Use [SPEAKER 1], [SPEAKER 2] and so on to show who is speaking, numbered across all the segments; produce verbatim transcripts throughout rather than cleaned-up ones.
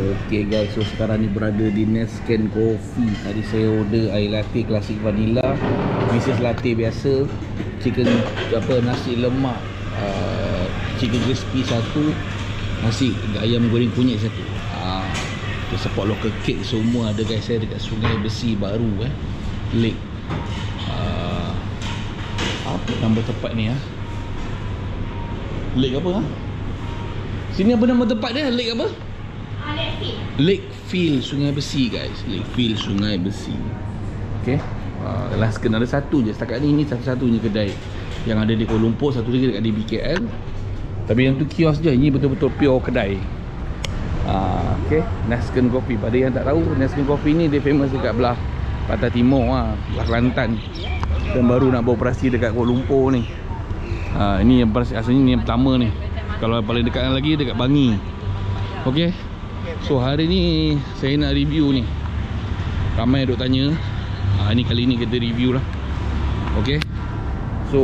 [SPEAKER 1] Okay guys, so sekarang ni berada di Nesken Coffee. Tadi saya order air latte klasik vanilla, Missus Latte biasa, chicken apa nasi lemak, uh, chicken crispy satu, nasi ayam goreng kunyit satu. Ah, uh, support local cake semua ada guys saya dekat Sungai Besi baru eh. Lake. Uh, apa nama tempat ni ah? Lake apa ah? Sini apa nama tempat dia? Lake apa? Lakefield Sungai Besi guys. Lakefield Sungai Besi. Okay, uh, last kena ada satu je setakat ni. Ini satu-satunya kedai yang ada di Kuala Lumpur. Satu lagi dekat D B K L. Tapi yang tu kios je. Ini betul-betul pure kedai. uh, Okay, Nesken Coffee. Pada yang tak tahu, Nesken Coffee ni dia famous dekat belah Pantai Timur lah, belah Kelantan. Dan baru nak beroperasi dekat Kuala Lumpur ni. uh, Ini yang asalnya ni yang pertama ni. Kalau paling dekat lagi dekat Bangi. Okay, so hari ni saya nak review ni. Ramai duk tanya. ha, Ni kali ni kita review lah. Okay, so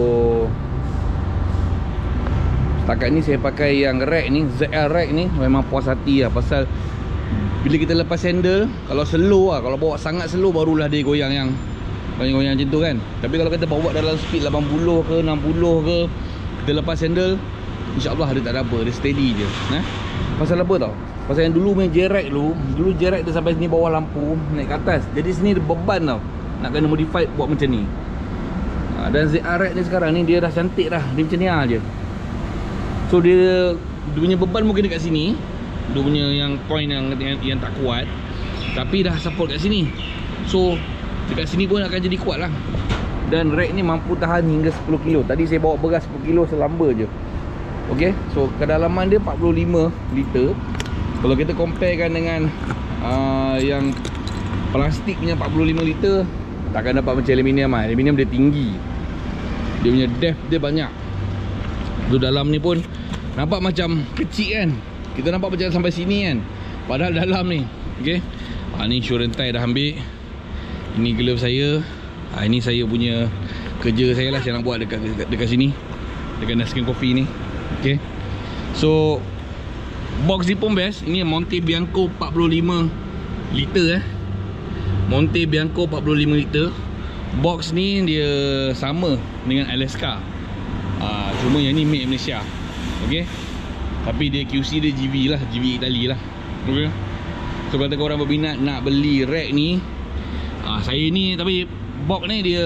[SPEAKER 1] setakat ni saya pakai yang rack ni, Z R rack ni. Memang puas hati lah. Pasal bila kita lepas handle, kalau slow lah, kalau bawa sangat slow barulah dia goyang yang goyang-goyang macam tu kan. Tapi kalau kita bawa dalam speed lapan puluh ke enam puluh ke, kita lepas handle, InsyaAllah dia tak ada apa. Dia steady je. eh? Pasal apa tau? Pasal yang dulu main J-Rack dulu, Dulu J-Rack dia sampai sini bawah lampu, naik ke atas. Jadi sini dia beban tau, nak kena modified buat macam ni. ha, Dan Z R Rack ni sekarang ni dia dah cantik dah. Dia macam ni lah je. So dia, dia punya beban mungkin dekat sini. Dia punya yang point yang, yang, yang tak kuat, tapi dah support kat sini. So dekat sini pun akan jadi kuat lah. Dan rack ni mampu tahan hingga sepuluh kilo. Tadi saya bawa beras sepuluh kilo selamba je. Okay, so kedalaman dia empat puluh lima liter. Kalau kita comparekan dengan uh, yang plastik punya empat puluh lima liter, takkan dapat macam aluminium lah. Aluminium dia tinggi, dia punya depth dia banyak. Tu dalam ni pun nampak macam kecil kan. Kita nampak macam sampai sini kan, padahal dalam ni. Okay, ha, ni insurance tie dah ambil. Ini glove saya. ha, Ini saya punya kerja saya lah. Saya nak buat dekat, dekat, dekat sini, dekat Nesken Coffee ni. Okay, so box ni pun best. Ini Monte Bianco empat puluh lima liter eh. Monte Bianco empat puluh lima liter. Box ni dia sama dengan Alaska. ha, Cuma yang ni made Malaysia. Okay, tapi dia Q C dia G V lah, G V Itali lah. Okay, so kalau korang berminat nak beli rack ni, ha, saya ni, tapi box ni dia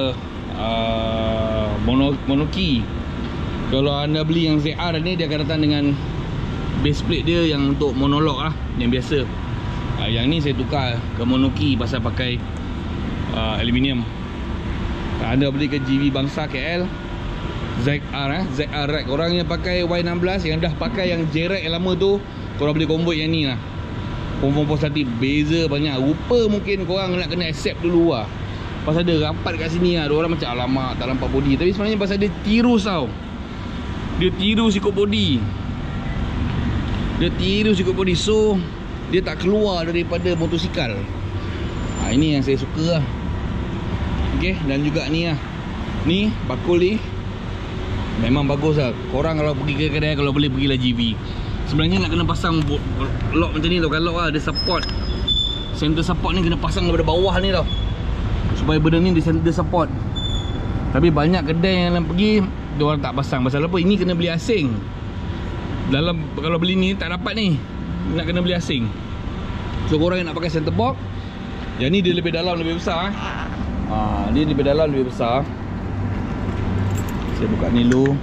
[SPEAKER 1] uh, mono, mono key. Kalau anda beli yang Z R ni, dia akan datang dengan base plate dia yang untuk monolog lah, yang biasa. uh, Yang ni saya tukar ke mono key pasal pakai uh, aluminium. uh, Anda beli ke G V Bangsa K L Z R eh, Z R rack. Orang yang pakai Y enam belas, yang dah pakai yang J-Rack yang lama tu, korang boleh convert yang ni lah. Confirm puas hati. Beza banyak. Rupa mungkin korang nak kena accept dulu lah. Pasal dia rapat kat sini lah. Ada orang macam alamak tak nampak body. Tapi sebenarnya pasal dia tirus tau. Dia tiru sikut body. Dia tiru sikut body. So dia tak keluar daripada motosikal. ha, Ini yang saya suka lah. Okay, dan juga ni lah. Ni bakul ni memang bagus lah. Korang kalau pergi ke kedai, kalau boleh pergilah G V. Sebenarnya nak kena pasang lock macam ni tau. Kalau lah ada support, center support ni kena pasang daripada bawah ni tau, supaya benda ni dia center support. Tapi banyak kedai yang nak pergi, dia orang tak pasang. Pasal apa? Ini kena beli asing. Dalam kalau beli ni tak dapat ni, nak kena beli asing. So korang yang nak pakai center box, yang ni dia lebih dalam, lebih besar eh. ha, Dia lebih dalam, lebih besar. Saya buka ni dulu.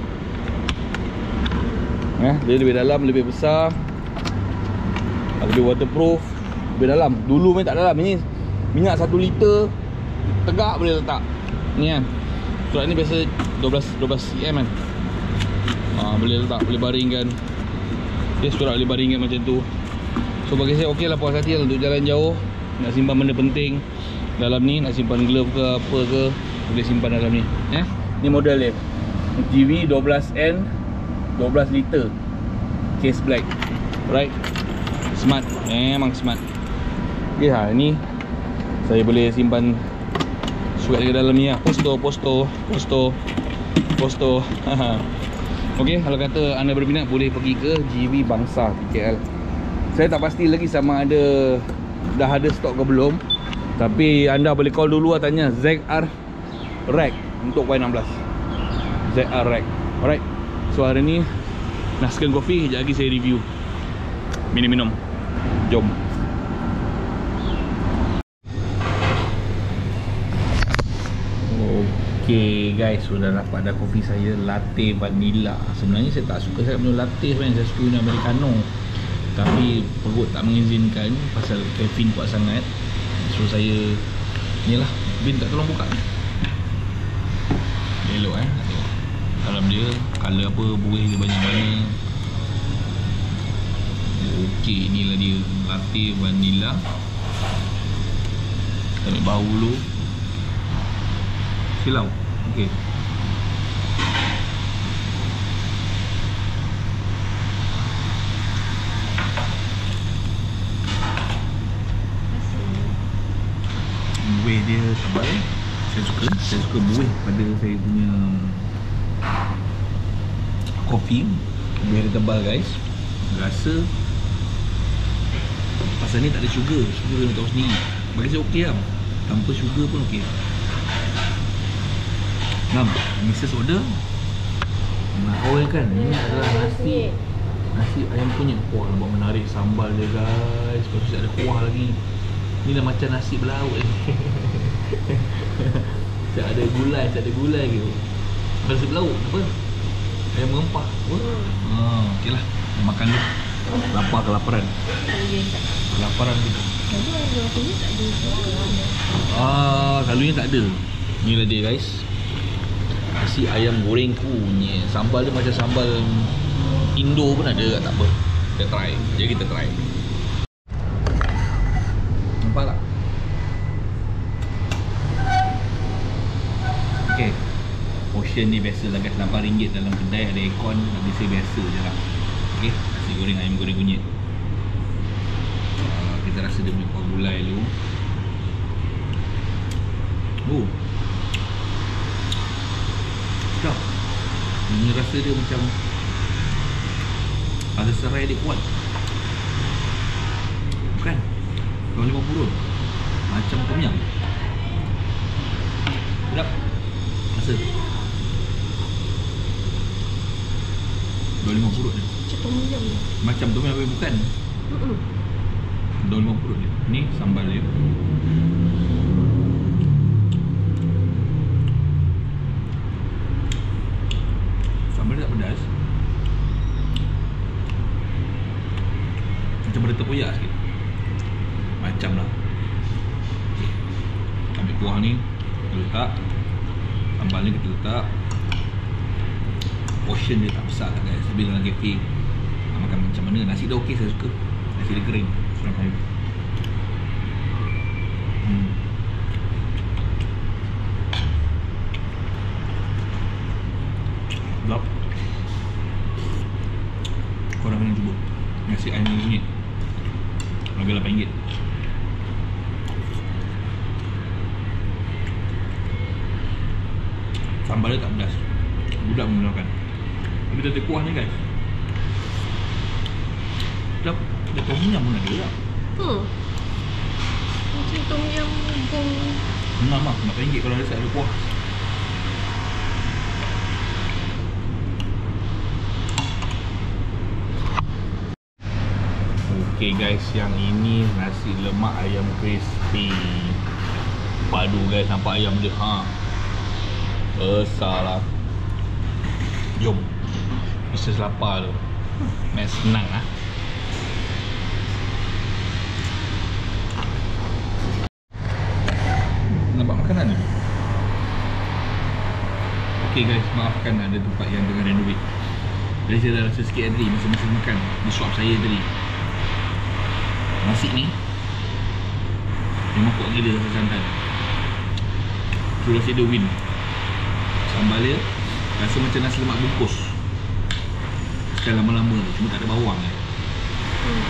[SPEAKER 1] eh, Dia lebih dalam, lebih besar, lebih waterproof, lebih dalam. Dulu main tak dalam. Ini minyak satu liter tegak boleh letak. Ni kan, surat ni biasa dua belas cm kan. ha, Boleh letak, boleh baringkan. Dia surat boleh baringkan macam tu. So bagi saya okey lah, puas hati lah untuk jalan jauh. Nak simpan benda penting dalam ni, nak simpan glove ke apa ke, boleh simpan dalam ni. eh? Ni model dia G V dua belas N dua belas liter, case black. Right, smart, memang smart. Okay, ha, ni saya boleh simpan surat ke dalam ni lah. Posto, posto, posto, posto. Okay, kalau kata anda berminat, boleh pergi ke G V Bangsa K L. Saya tak pasti lagi sama ada dah ada stok ke belum. Tapi anda boleh call dulu lah, tanya Z R Rack untuk Y enam belas. Z R Rack. Alright. So hari ni Nasken Coffee, sekejap lagi saya review. Minum-minum. Jom. Okay guys, sudah dapat dah kopi saya, latte vanilla. Sebenarnya saya tak suka saya minum latte sebenarnya, saya suka minum americano. Tapi perut tak mengizinkan pasal kafein kuat sangat. So saya ni lah, Bin tak tolong buka ni. Elok eh, nak tengok dalam dia, colour apa, buih dia banyak mana. Okey, inilah dia, latte vanilla. Kita ambil bau dulu. Silau. Okey. Buih dia tebal. Saya suka, saya suka buih pada saya punya kopi. Buih dia tebal guys. Rasa pasal ni tak ada sugar. Sugar kena tahu sendiri. Bagi saya okey lah. Tanpa sugar pun okey. Nam, missus order nak oil kan. Ini adalah nasi nasi ayam kunyit. Wah, nampak menarik sambal dia guys. Lepas tu ada kuah lagi. Ni dah macam nasi berlauk ni. Tak ada gulai, tak ada gulai gitu. Nasi berlauk apa? Ayam merempah. Wah. Ha, okeylah. Makan dulu. Lapar kelaparan. Kelaparan gitu.
[SPEAKER 2] Selalunya tak ada.
[SPEAKER 1] Ah, selalunya tak ada. Inilah dia guys. Nasi ayam goreng kunyit. Sambal dia macam sambal Indo pun ada, tak apa. Kita try. Jadi kita try. Nampak tak? Okay. Portion ni biasa lah guys, lapan ringgit dalam kedai, ada aircon. Bagi saya biasa je lah. Okay. Nasi goreng ayam goreng kunyit. uh, Kita rasa dia punya kuah gulai dulu. Oh, sedap. Ini rasa dia macam rasa serai dia kuat. Bukan dua lima puluh macam tom yum. Sedap. Rasa dua lima puluh dia.
[SPEAKER 2] Macam tom yum.
[SPEAKER 1] Macam tom yum tapi bukan.
[SPEAKER 2] Mm-mm.
[SPEAKER 1] dua lima puluh dia. Ni sambal dia. Sambal dia tak pedas. Macam ada terpoyak sikit. Macam lah. Okay. Ambil kuah ni, kita letak. Sambal ni kita letak. Portion dia tak besar lah guys. Tapi dalam kafe makan macam mana. Nasi dah okey, saya suka. Nasi dia kering. Surang kayu. Hmm. Sedap. Korang kena cuba nasi ayam kunyit. Harga lapan ringgit. Sambal dia tak pedas. Budak menggunakan. Tapi dia ada kuah ni guys. Sedap. Dia tom yum pun ada tak?
[SPEAKER 2] Hmm. Macam tom yum gong.
[SPEAKER 1] Enam lah, lapan ringgit kalau ada ada kuah. Okay guys, yang ini nasi lemak ayam crispy. Padu guys, nampak ayam dia. Ha. Besar lah. Jom. Missus lapar tu. Main senang lah. Nampak makanan ni. Okay guys, maafkan ada tempat yang tengah renovate. Jadi saya dah rasa sikit tadi masa-masa makan di shop saya tadi. Nasi ni memang kuat gila rasa santan. Tu rasa dia win. Sambal dia rasa macam nasi lemak bungkus. Sekali lama-lama tu, cuma tak ada bawang kan. Hmm.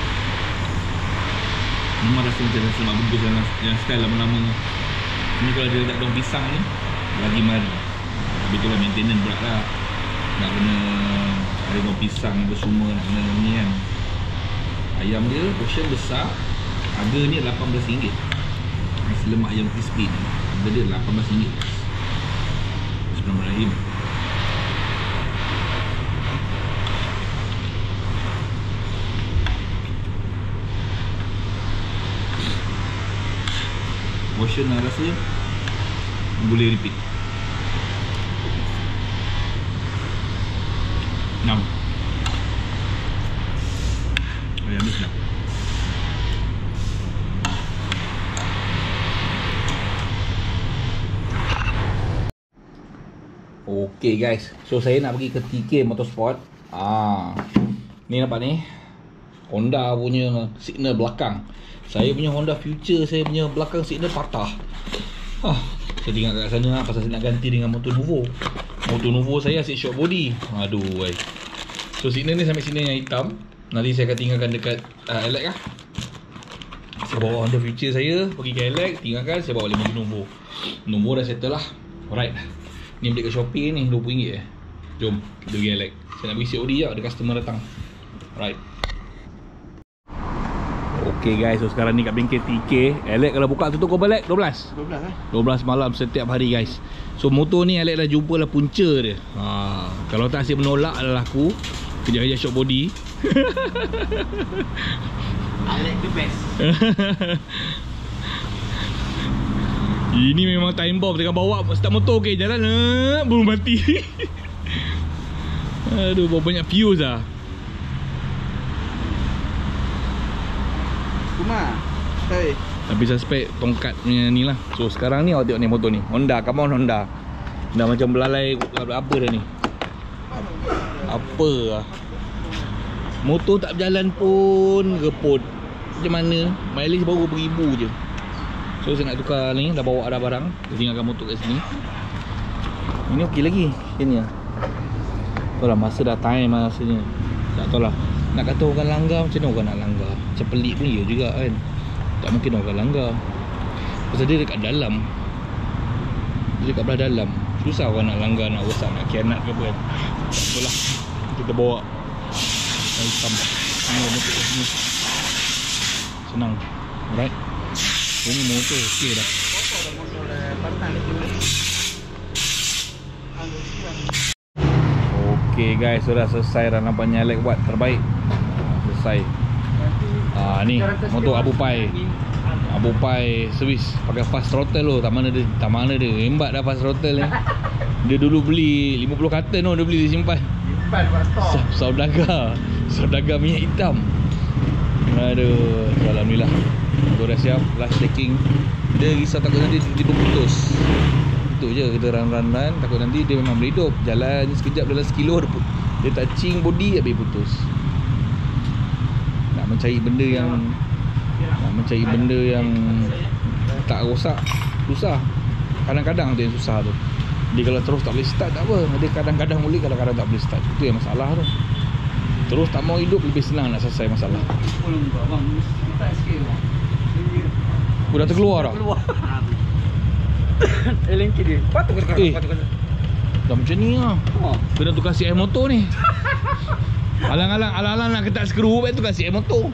[SPEAKER 1] Memang rasa macam nasi lemak bungkus yang, yang sekali lama-lama. Ini kalau dia letak daun pisang ni lagi mari. Tapi tu lah maintenance pula lah. Nak kena ada daun pisang apa semua, nak kena ni kan. Ayam dia portion besar. Harga ni lapan belas ringgit. Nasi lemak ayam crispy ni harga dia lapan belas ringgit. Bismillahirrahmanirrahim. Portion lah rasa boleh repeat. enam. Ayam ni sedap. Okay guys, so saya nak pergi ke T K Motorsport. Ah, ni nampak ni Honda punya signal belakang. Saya punya Honda Future, saya punya belakang signal patah. Ah, saya tinggal kat sana lah, pasal saya nak ganti dengan Moto Nuvo. Moto Nuvo saya asyik short body. Aduh wai. So signal ni sampai signal yang hitam. Nanti saya akan tinggalkan dekat uh, Elek lah. Saya bawa Honda Future saya pergi ke Elek, tinggalkan, saya bawa balik Moto Nuvo. Nuvo dah settle lah. Alright. Ni beli kat Shopee ni dua puluh ringgit eh. Jom kita pergi Elek. Saya nak pergi C O D lah, ada customer datang. Alright. Okay guys, so sekarang ni kat bengkel T K. Elek kalau buka tutup kau balik dua belas?
[SPEAKER 2] dua belas eh?
[SPEAKER 1] dua belas malam setiap hari guys. So motor ni Elek dah jumpa lah punca dia. Ha, kalau tak asyik menolak adalah aku. Kejap-kejap short body.
[SPEAKER 2] Elek the best.
[SPEAKER 1] Ini memang time bomb. Tengah bawa start motor, okay, jalan eh, belum mati. Aduh, bawa banyak fuse lah.
[SPEAKER 2] Kumar. Hey.
[SPEAKER 1] Tapi suspek tongkat punya ni lah. So sekarang ni awak tengok ni motor ni Honda, come on Honda. Dah macam belalai apa dah ni. Apa lah. Motor tak berjalan pun repot. Macam mana? Mileage baru beribu je. So saya nak tukar ni, dah bawa ada barang. Saya tinggalkan motor kat sini. Ini okey lagi. Ini lah. Tahu lah masa dah time lah rasanya. Tak tahu lah. Nak kata orang langgar, macam mana orang nak langgar? Macam pelik pun ya juga kan. Tak mungkin orang langgar. Pasal dia dekat dalam. Dia dekat belah dalam. Susah orang nak langgar, nak rosak, nak kianat ke apa kan. Tak apalah. Kita bawa hitam. Ini motor kat sini. Senang. Alright. Ini motor okey dah. Okay guys, sudah selesai dah nampaknya Elek buat terbaik. Selesai. Ah ni motor Abu Pai. Abu Pai servis pakai fast throttle tu. Tak mana dia, tak mana dia. Hebat dah fast throttle ni. Dia dulu beli lima puluh karton tu, dia beli dia simpan. Simpan buat stok. Saudagar. Saudagar minyak hitam. Aduh, alhamdulillah. Motor dah siap, last checking. Dia risau takut nanti tiba-tiba putus. Itu je, kita run-run-run. Takut nanti dia memang boleh hidup. Jalan sekejap dalam sekilo dia, dia touching body habis putus. Nak mencari benda yang Nak mencari benda yang tak rosak susah. Kadang-kadang tu yang susah tu. Dia kalau terus tak boleh start tak apa. Dia kadang-kadang boleh, kadang-kadang tak boleh start. Itu yang masalah tu. Terus tak mau hidup lebih senang nak selesai masalah. Aku dah terkeluar dah.
[SPEAKER 2] Keluar. Eh lengki dia. Patut kena
[SPEAKER 1] Eh.
[SPEAKER 2] patut kena.
[SPEAKER 1] Dah macam ni lah.
[SPEAKER 2] Oh.
[SPEAKER 1] Kena tukar C M motor ni. Alang-alang alang-alang nak ketat skru, baik tukar C M motor.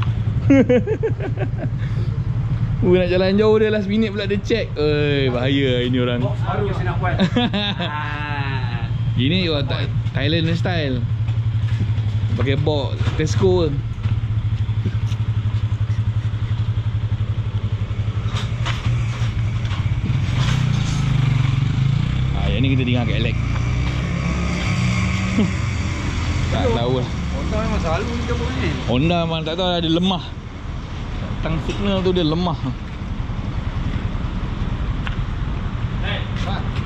[SPEAKER 1] Ui, nak jalan jauh dia last minute pula dia check. Oi, bahaya ini orang.
[SPEAKER 2] Box baru saya nak buat. Ah.
[SPEAKER 1] Gini oh, tak Thailand style. Pakai box Tesco. Ah, yang ni kita tinggal kat Elek. Tak tahu lah.
[SPEAKER 2] Honda memang selalu ni kamu ni.
[SPEAKER 1] Honda memang tak tahu, dia lemah. Tang signal tu dia lemah.
[SPEAKER 2] Hey, Pak.